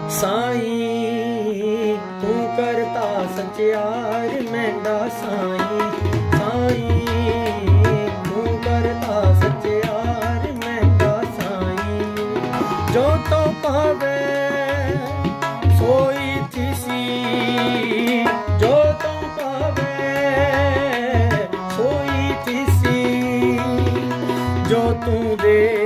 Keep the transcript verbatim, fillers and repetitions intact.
साईं तू करता सच्चार मेंढा साईं, साईं तू करता सच्चार मेंढा साईं। जो तो पावे सोई थिसी, जो तो पावे सोई थिसी, जो तू दे